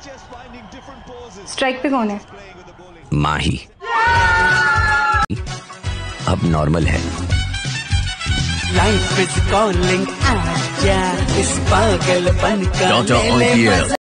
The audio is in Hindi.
स्ट्राइक पे कौन है? माही अब नॉर्मल है। लाइफ इज कॉलिंग, आजा इस पागलपन का ले ले मजा।